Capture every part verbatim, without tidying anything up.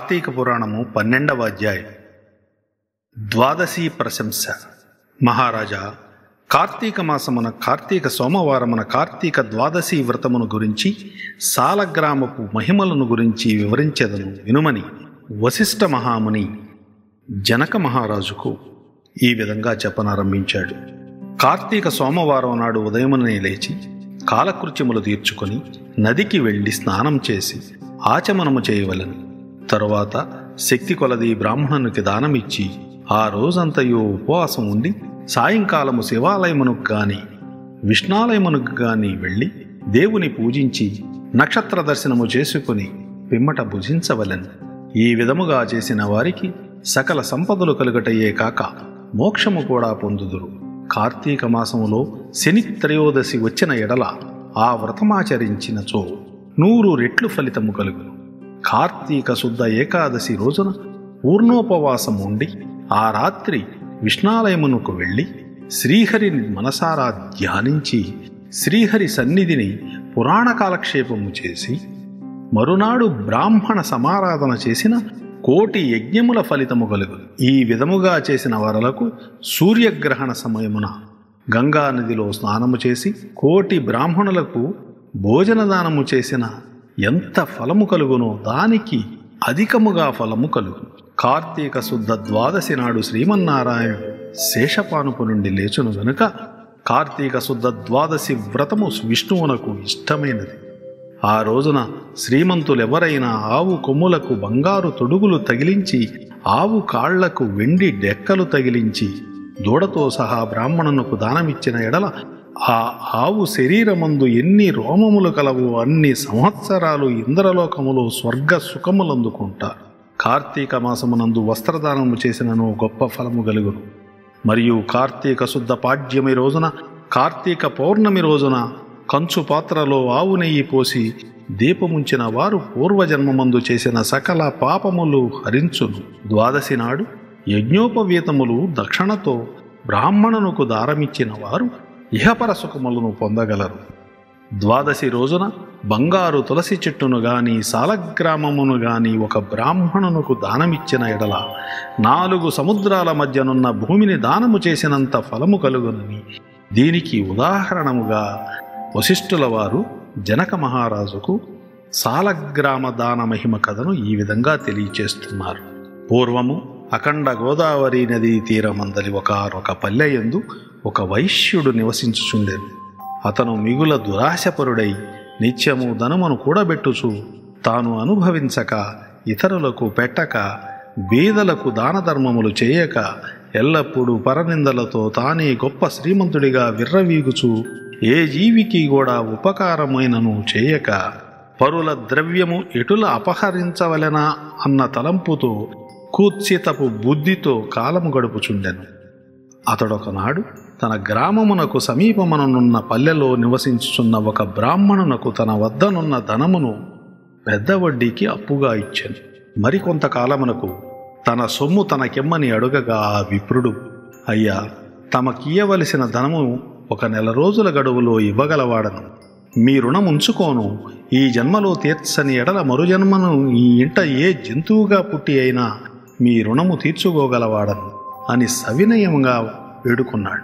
కార్తీక పురాణము పన్నెండవ అధ్యాయం. ద్వాదశి ప్రశంస. మహారాజా, కార్తీక మాసమున కార్తీక సోమవారమున కార్తీక ద్వాదశి వ్రతమును గురించి సాలగ్రామపు మహిమలను గురించి వివరించెదను వినుమని వశిష్ఠ మహాముని జనక మహారాజుకు ఈ విధంగా చెప్పనారంభించాడు. కార్తీక సోమవారం నాడు ఉదయమునే లేచి కాలకృత్యములు తీర్చుకొని నదికి వెళ్ళి స్నానం చేసి ఆచమనము చేయవలెను. తరువాత శక్తి కొలది బ్రాహ్మణునికి దానమిచ్చి ఆ రోజంతయు ఉపవాసం ఉండి సాయంకాలము శివాలయమునకు గాని విష్ణాలయమునకు గాని వెళ్ళి దేవుని పూజించి నక్షత్ర దర్శనము చేసుకుని పిమ్మట భుజించవలెను. ఈ విధముగా చేసిన వారికి సకల సంపదలు కలుగటయే కాక మోక్షము కూడా పొందుదురు. కార్తీక మాసములో శని త్రయోదశి వచ్చిన ఎడల ఆ వ్రతమాచరించినచో నూరు రెట్లు ఫలితము కలుగును. కార్తీక శుద్ధ ఏకాదశి రోజున పూర్ణోపవాసం ఉండి ఆ రాత్రి విష్ణాలయమునకు వెళ్ళి శ్రీహరిని మనసారా ధ్యానించి శ్రీహరి సన్నిధిని పురాణ కాలక్షేపము చేసి మరునాడు బ్రాహ్మణ సమారాధన చేసిన కోటి యజ్ఞముల ఫలితము కలుగును. ఈ విధముగా చేసిన వారలకు సూర్యగ్రహణ సమయమున గంగా నదిలో స్నానము చేసి కోటి బ్రాహ్మణులకు భోజనదానము చేసిన ఎంత ఫలము కలుగునో దానికి అధికముగా ఫలము కలుగును. కార్తీక శుద్ధ ద్వాదశి నాడు శ్రీమన్నారాయణుడు శేషపానుపు నుండి లేచును గనుక కార్తీక శుద్ధ ద్వాదశి వ్రతము విష్ణువునకు ఇష్టమైనది. ఆ రోజున శ్రీమంతులెవరైనా ఆవు కొమ్ములకు బంగారు తొడుగులు తగిలించి ఆవు కాళ్లకు వెండి డెక్కలు తగిలించి దూడతో సహా బ్రాహ్మణునకు దానమిచ్చిన ఎడల ఆ ఆవు శరీరమందు ఎన్ని రోమములు కలవు అన్ని సంవత్సరాలు ఇంద్రలోకములో స్వర్గ సుఖములందుకుంటారు. కార్తీక మాసమునందు వస్త్రదానము చేసినను గొప్ప ఫలము కలుగును. మరియు కార్తీక శుద్ధ పాడ్యమి రోజున కార్తీక పౌర్ణమి రోజున కంచు పాత్రలో ఆవు నెయ్యి పోసి దీపముంచిన వారు పూర్వజన్మమందు చేసిన సకల పాపములు హరించును. ద్వాదశి నాడు యజ్ఞోపవీతములు దక్షిణతో బ్రాహ్మణునకు దారమిచ్చిన వారు ఇహపర సుఖములను పొందగలరు. ద్వాదశి రోజున బంగారు తులసి చెట్టును గాని సాలగ్రామమును గాని ఒక బ్రాహ్మణునకు దానమిచ్చిన ఎడల నాలుగు సముద్రాల మధ్యనున్న భూమిని దానము చేసినంత ఫలము కలుగునని దీనికి ఉదాహరణముగా వశిష్ఠుల వారు జనక మహారాజుకు సాలగ్రామ దాన మహిమ కథను ఈ విధంగా తెలియచేస్తున్నారు. పూర్వము అఖండ గోదావరి నదీ తీరమందలి ఒకనొక పల్లెయందు ఒక వైశ్యుడు నివసించుచుండెను. అతను మిగుల దురాశపరుడై నిత్యము ధనమును కూడబెట్టుచు తాను అనుభవించక ఇతరులకు పెట్టక బీదలకు దానధర్మములు చేయక ఎల్లప్పుడూ పరనిందలతో తానే గొప్ప శ్రీమంతుడిగా విర్రవీగుచు ఏ జీవికి కూడా ఉపకారమైనను చేయక పరుల ద్రవ్యము ఎటుల అపహరించవలెనా అన్న తలంపుతో కూత్సితపు బుద్ధితో కాలము గడుపుచుండెను. అతడొకనాడు తన గ్రామమునకు సమీపముననున్న పల్లెలో నివసించుచున్న ఒక బ్రాహ్మణునకు తన వద్దనున్న ధనమును పెద్ద వడ్డీకి అప్పుగా ఇచ్చెను. మరికొంతకాలమునకు తన సొమ్ము తనకెమ్మని అడుగగా ఆ విప్రుడు, అయ్యా, తమకియ్యవలసిన ధనము ఒక నెల రోజుల గడువులో ఇవ్వగలవాడను. మీ రుణం ఉంచుకోను. ఈ జన్మలో తీర్చని ఎడల మరుజన్మను ఈ ఇంట ఏ జంతువుగా పుట్టి అయినా మీ రుణము తీర్చుకోగలవాడను అని సవినయంగా వేడుకున్నాడు.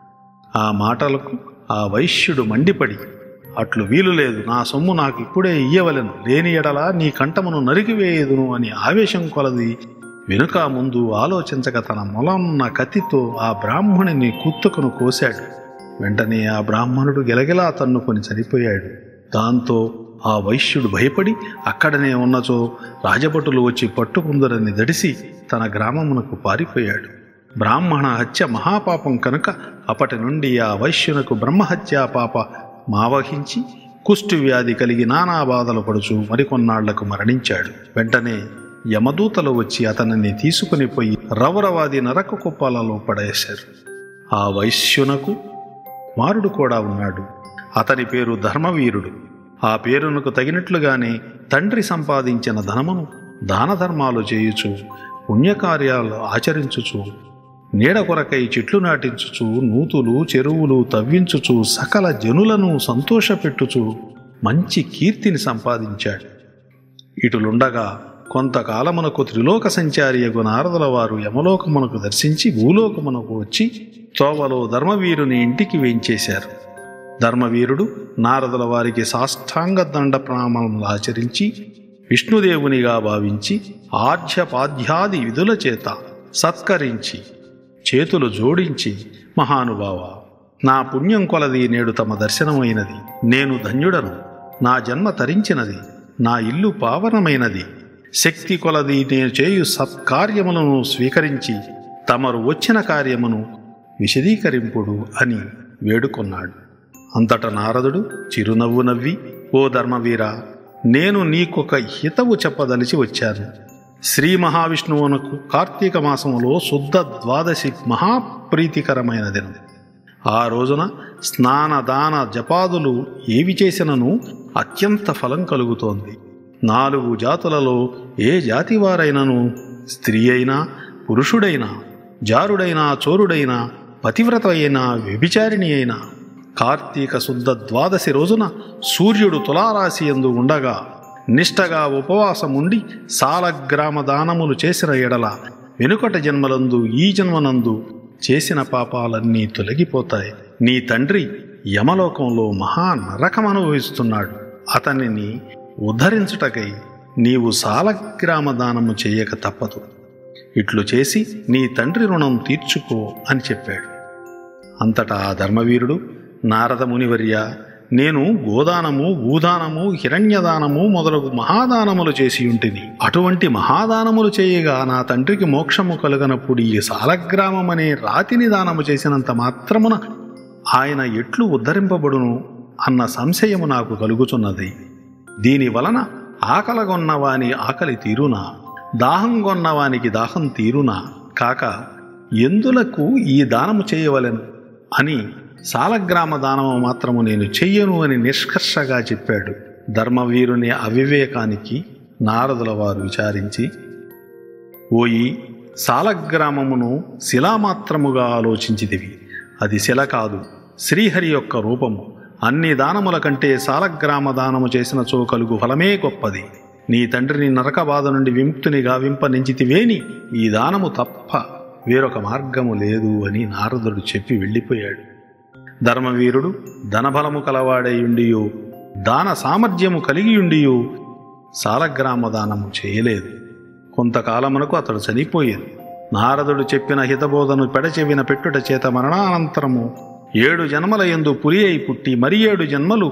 ఆ మాటలకు ఆ వైశ్యుడు మండిపడి, అట్లు వీలు లేదు, నా సొమ్ము నాకు ఇప్పుడే ఇయ్యవలెను, లేని ఎడల నీ కంఠమును నరికివేయదును అని ఆవేశం కొలది వెనుక ముందు ఆలోచించక తన మొలన్న కత్తితో ఆ బ్రాహ్మణుని కుత్తుకను కోశాడు. వెంటనే ఆ బ్రాహ్మణుడు గెలగెలా తన్నుకొని చనిపోయాడు. దాంతో ఆ వైశ్యుడు భయపడి అక్కడనే ఉన్నచో రాజభటులు వచ్చి పట్టుకుందరని దడిసి తన గ్రామమునకు పారిపోయాడు. బ్రాహ్మణ హత్య మహాపాపం కనుక అప్పటి నుండి ఆ వైశ్యునకు బ్రహ్మహత్యా పాప మావహించి కుష్టు వ్యాధి కలిగి నానా బాధలు పడుచు మరికొన్నాళ్లకు మరణించాడు. వెంటనే యమదూతలు వచ్చి అతనిని తీసుకుని పోయి రౌరవాది నరక కుప్పాలలో పడేశారు. ఆ వైశ్యునకు కుమారుడు కూడా ఉన్నాడు. అతని పేరు ధర్మవీరుడు. ఆ పేరునకు తగినట్లుగానే తండ్రి సంపాదించిన ధనమును దానధర్మాలు చేయుచు పుణ్యకార్యాలు ఆచరించుచు నీడ కొరకై చెట్లు నాటించుచు నూతులు చెరువులు తవ్వించుచు సకల జనులను సంతోషపెట్టుచు మంచి కీర్తిని సంపాదించాడు. ఇటులుండగా కొంతకాలమునకు త్రిలోక సంచారియగు నారదుల వారు యమలోకమునకు దర్శించి భూలోకమునకు వచ్చి తోవలో ధర్మవీరుని ఇంటికి వేంచేశారు. ధర్మవీరుడు నారదుల వారికి సాష్టాంగ దండ ప్రణామములు ఆచరించి విష్ణుదేవునిగా భావించి ఆర్ఘ్యపాద్యాది విధుల చేత సత్కరించి చేతులు జోడించి, మహానుభావ, నా పుణ్యం కొలది నేడు తమ దర్శనమైనది. నేను ధన్యుడను. నా జన్మ తరించినది. నా ఇల్లు పావనమైనది. శక్తి కొలది నేను చేయు సత్కార్యములను స్వీకరించి తమరు వచ్చిన కార్యమును విశదీకరింపుడు అని వేడుకొన్నాడు. అంతట నారదుడు చిరునవ్వు నవ్వి, ఓ ధర్మవీర, నేను నీకొక హితవు చెప్పదలిచి వచ్చాను. శ్రీ మహావిష్ణువునకు కార్తీక మాసములో శుద్ధ ద్వాదశి మహాప్రీతికరమైన దినం. ఆ రోజున స్నాన దాన జపాదులు ఏవి చేసినను అత్యంత ఫలం కలుగుతోంది. నాలుగు జాతులలో ఏ జాతివారైనను, స్త్రీ అయినా పురుషుడైనా, జారుడైనా చోరుడైనా, పతివ్రత అయినా వ్యభిచారిణి అయినా, కార్తీక శుద్ధ ద్వాదశి రోజున సూర్యుడు తులారాశి యందు ఉండగా నిష్టగా ఉపవాసముండి సాలగ్రామ దానములు చేసిన ఎడల వెనుకట జన్మలందు ఈ జన్మనందు చేసిన పాపాలన్నీ తొలగిపోతాయి. నీ తండ్రి యమలోకంలో మహా నరకం అనుభవిస్తున్నాడు. అతనిని ఉద్ధరించుటకై నీవు సాలగ్రామ దానము చేయక తప్పదు. ఇట్లు చేసి నీ తండ్రి రుణం తీర్చుకో అని చెప్పాడు. అంతటా ఆ ధర్మవీరుడు, నారద మునివర్య, నేను గోదానము, భూదానము, హిరణ్యదానము మొదలగు మహాదానములు చేసి ఉంటిని. అటువంటి మహాదానములు చేయగా నా తండ్రికి మోక్షము కలుగనప్పుడు ఈ సాలగ్రామమనే రాతిని దానము చేసినంత మాత్రమున ఆయన ఎట్లు ఉద్ధరింపబడును అన్న సంశయము నాకు కలుగుచున్నది. దీని వలన ఆకలగొన్నవాని ఆకలి తీరునా, దాహంగొన్నవానికి దాహం తీరునా కాక ఎందులకు ఈ దానము చేయవలెను అని సాలగ్రామ దానము మాత్రము నేను చెయ్యను అని నిష్కర్షగా చెప్పాడు. ధర్మవీరుని అవివేకానికి నారదుల వారు విచారించి, ఓయి, సాలగ్రామమును శిలామాత్రముగా ఆలోచించితివి. అది శిల కాదు, శ్రీహరి యొక్క రూపము. అన్ని దానముల కంటే సాలగ్రామ దానము చేసినచో కలుగు ఫలమే గొప్పది. నీ తండ్రిని నరక బాధ నుండి విముక్తిని గావింపనించితివేని ఈ దానము తప్ప వేరొక మార్గము లేదు అని నారదుడు చెప్పి వెళ్ళిపోయాడు. ధర్మవీరుడు ధనబలము కలవాడైయుండియో, దాన సామర్థ్యము కలిగియుండియో సాలగ్రామ దానము చేయలేదు. కొంతకాలమునకు అతడు చనిపోయేది. నారదుడు చెప్పిన హితబోధను పెడచెవిన పెట్టుట చేత మరణానంతరము ఏడు జన్మల యందు పులి అయి పుట్టి, మరి ఏడు జన్మలు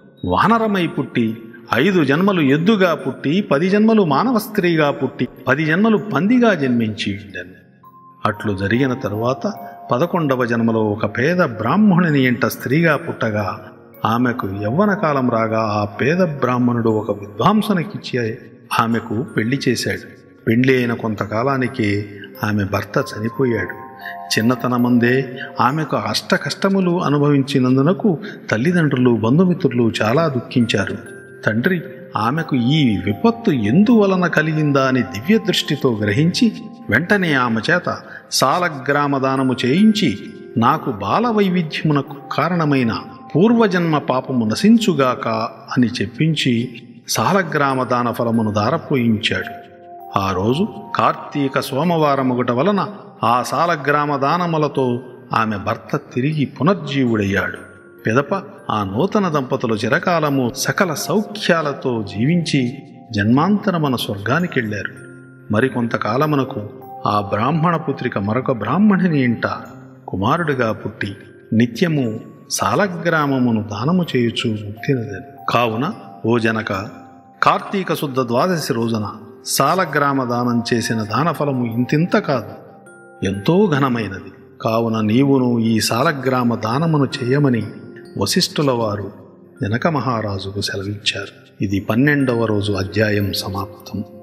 వానరమై పుట్టి, ఐదు జన్మలు ఎద్దుగా పుట్టి, పది జన్మలు మానవ స్త్రీగా పుట్టి, పది జన్మలు పందిగా జన్మించి ఉండెను. అట్లు జరిగిన తరువాత పదకొండవ జన్మలో ఒక పేద బ్రాహ్మణుని ఇంట స్త్రీగా పుట్టగా ఆమెకు యవ్వన కాలం రాగా ఆ పేద బ్రాహ్మణుడు ఒక విద్వాంసునికిచ్చి ఆమెకు పెళ్లి చేశాడు. పెళ్లి అయిన కొంతకాలానికి ఆమె భర్త చనిపోయాడు. చిన్నతనమందే ఆమెకు అష్ట కష్టములు అనుభవించినందునకు తల్లిదండ్రులు, బంధుమిత్రులు చాలా దుఃఖించారు. తండ్రి ఆమెకు ఈ విపత్తు ఎందువలన కలిగిందా అని దివ్య దృష్టితో గ్రహించి వెంటనే ఆమె చేత సాలగ్రామ దానము చేయించి నాకు బాల వైవిధ్యమునకు కారణమైన పూర్వజన్మ పాపము నశించుగాక అని చెప్పించి సాలగ్రామ దాన ఫలమును దారపోయించాడు. ఆ రోజు కార్తీక సోమవారముగట వలన ఆ సాలగ్రామ దానములతో ఆమె భర్త తిరిగి పునర్జీవుడయ్యాడు. పిదప ఆ నూతన దంపతులు చిరకాలము సకల సౌఖ్యాలతో జీవించి జన్మాంతరమున స్వర్గానికెళ్లారు. మరికొంతకాలమునకు ఆ బ్రాహ్మణ పుత్రిక మరొక బ్రాహ్మణుని ఇంట కుమారుడిగా పుట్టి నిత్యము సాలగ్రామమును దానము చేయుచు ముక్తినదెను. కావున ఓ జనక, కార్తీక శుద్ధ ద్వాదశి రోజున సాలగ్రామ దానం చేసిన దానఫలము ఇంతింత కాదు, ఎంతో ఘనమైనది. కావున నీవును ఈ సాలగ్రామ దానమును చేయమని వశిష్ఠుల వారు జనక మహారాజుకు సెలవిచ్చారు. ఇది పన్నెండవ రోజు అధ్యాయం సమాప్తం.